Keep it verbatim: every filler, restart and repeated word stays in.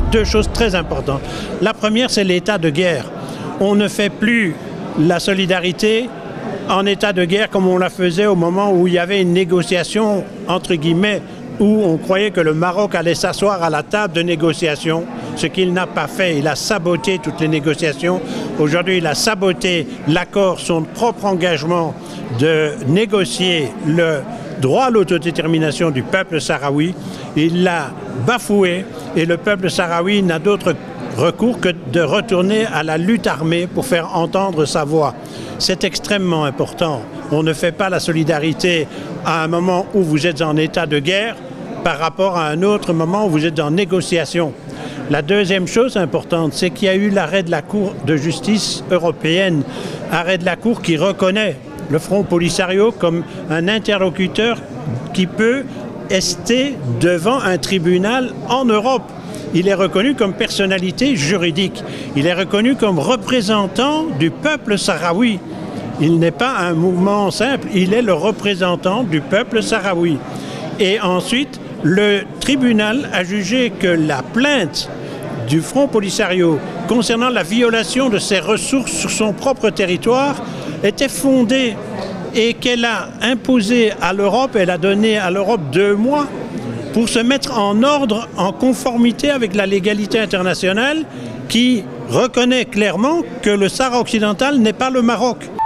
deux choses très importantes. La première, c'est l'état de guerre. On ne fait plus la solidarité en état de guerre comme on la faisait au moment où il y avait une négociation, entre guillemets, où on croyait que le Maroc allait s'asseoir à la table de négociation, ce qu'il n'a pas fait. Il a saboté toutes les négociations. Aujourd'hui, il a saboté l'accord, son propre engagement de négocier le droit à l'autodétermination du peuple sahraoui. Il l'a bafoué et le peuple sahraoui n'a d'autre recours que de retourner à la lutte armée pour faire entendre sa voix. C'est extrêmement important. On ne fait pas la solidarité à un moment où vous êtes en état de guerre par rapport à un autre moment où vous êtes en négociation. La deuxième chose importante, c'est qu'il y a eu l'arrêt de la Cour de justice européenne, arrêt de la Cour qui reconnaît le Front Polisario comme un interlocuteur qui peut ester devant un tribunal en Europe. Il est reconnu comme personnalité juridique. Il est reconnu comme représentant du peuple sahraoui. Il n'est pas un mouvement simple, il est le représentant du peuple sahraoui. Et ensuite, le tribunal a jugé que la plainte du Front Polisario concernant la violation de ses ressources sur son propre territoire était fondée et qu'elle a imposé à l'Europe, elle a donné à l'Europe deux mois pour se mettre en ordre, en conformité avec la légalité internationale qui reconnaît clairement que le Sahara occidental n'est pas le Maroc.